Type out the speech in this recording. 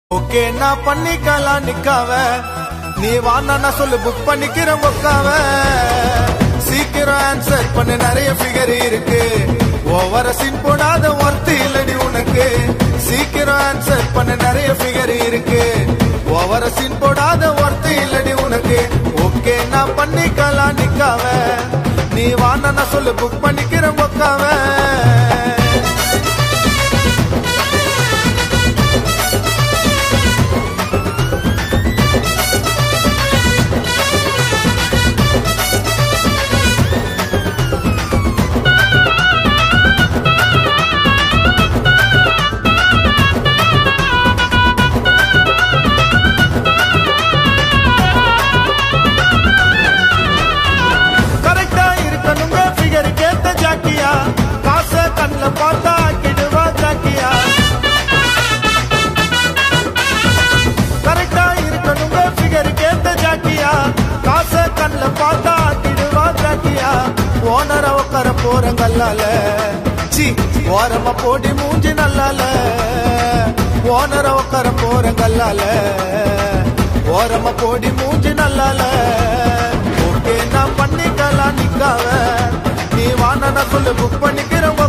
okay நான் பண்ணிக்கலாம் நிக்காவ நீ வானா நான் சொல்லு புக் பண்ணிக்கிறேன் உக்காவ சீக்கிரம் ஆன்சர் பண்ண நிறைய ஃபிகர் இருக்கு ஓவர சீன் போடாத ஒர்த்து இல்லடி உனக்கு சீக்கிரம் ஆன்சர் பண்ண நிறைய ஃபிகர் இருக்கு ஓவர சீன் போடாத ஒர்த்து இல்லடி உனக்கு ஓகே நான் பண்ணிக்கலாம் நிக்காவ நீ வானா நான் சொல்லு புக் பண்ணிக்கிறேன் உக்காவ பார்த்தா கிடுவா ஜாக்கியா கரெக்டா இருக்கணுங்க ஃபிகர் கேட்ட ஜாக்கியா காச கண்ல பார்த்தா கிடுவா ஜாக்கியா ஓனர உட்கார போறங்கல்லால சி ஓரமா போடி மூஞ்சி நல்லால ஓனர உட்கார போறங்கல்லால ஓரமா போடி மூஞ்சி நல்லால ஓகே நான் பண்ணிக்கலாம் நிக்காவ நீ வானா நான் சொல்லு புக் பண்ணிக்கிறேன்